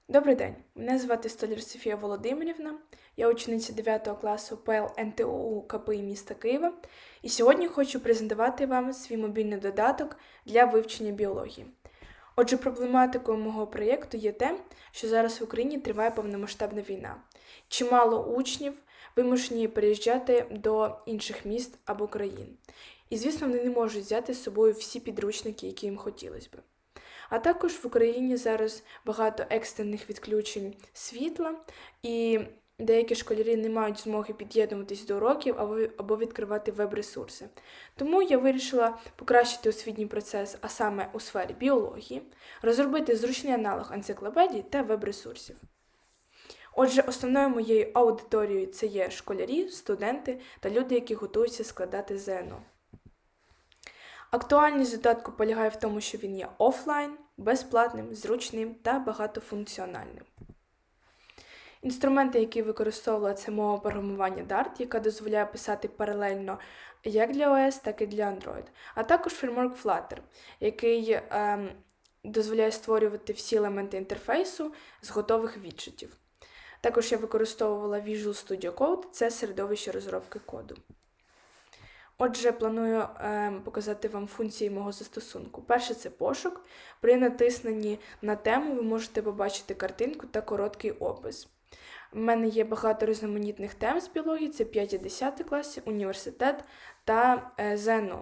Добрий день, мене звати Столяр Софія Володимирівна, я учениця 9 класу ПЛ НТУ КПІ міста Києва, і сьогодні хочу презентувати вам свій мобільний додаток для вивчення біології. Отже, проблематикою мого проєкту є те, що зараз в Україні триває повномасштабна війна. Чимало учнів вимушені переїжджати до інших міст або країн. І, звісно, вони не можуть взяти з собою всі підручники, які їм хотілося б. А також в Україні зараз багато екстрених відключень світла, і деякі школярі не мають змоги під'єднуватись до уроків або відкривати веб-ресурси. Тому я вирішила покращити освітній процес, а саме у сфері біології, розробити зручний аналог енциклопедій та веб-ресурсів. Отже, основною моєю аудиторією це є школярі, студенти та люди, які готуються складати ЗНО. Актуальність додатку полягає в тому, що він є офлайн, безплатним, зручним та багатофункціональним. Інструменти, які використовувала, це мова програмування Dart, яка дозволяє писати паралельно як для iOS, так і для Android, а також фреймворк Flutter, який дозволяє створювати всі елементи інтерфейсу з готових віджитів. Також я використовувала Visual Studio Code, це середовище розробки коду. Отже, планую показати вам функції мого застосунку. Перше – це пошук. При натисненні на тему ви можете побачити картинку та короткий опис. У мене є багато різноманітних тем з біології, це 5 і 10 класі, університет та ЗНО.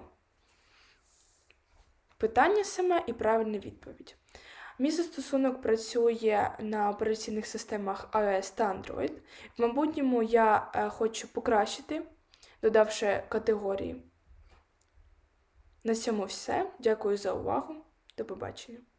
Питання саме і правильна відповідь. Мій застосунок працює на операційних системах iOS та Android. В майбутньому я хочу покращити, додавши категорії. На цьому все. Дякую за увагу. До побачення.